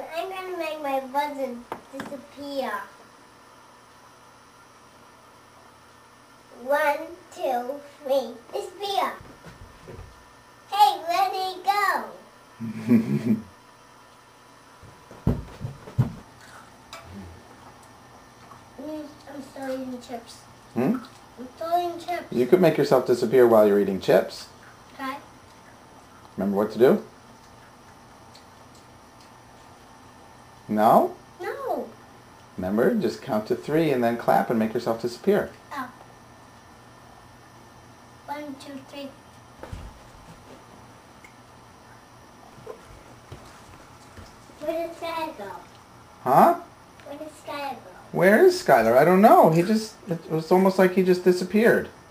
I'm going to make my buzzer disappear. 1, 2, 3, disappear. Hey, where did he go? I'm still eating chips. Hmm? I'm still eating chips. You could make yourself disappear while you're eating chips. Okay. Remember what to do? No? No. Remember, just count to 3 and then clap and make yourself disappear. Oh. 1, 2, 3. Where did Sky go? Huh? Where did Sky go? Where is Skyler? I don't know. It was almost like he just disappeared.